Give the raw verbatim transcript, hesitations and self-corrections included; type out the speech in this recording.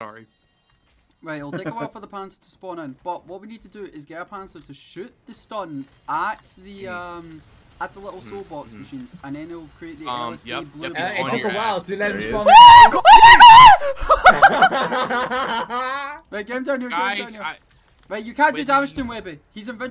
Sorry. Right, it'll take a while for the panther to spawn in, but what we need to do is get a panther to shoot the stun at the um at the little soul box mm-hmm. machines, and then it'll create the Um, L S D yep, blue. yep, Uh, it on took your a while ass. to let him There spawn. Right, get him down here, get him Guys, down here. I... Right, you can't do Wait, damage to him, Webby. He's invincible.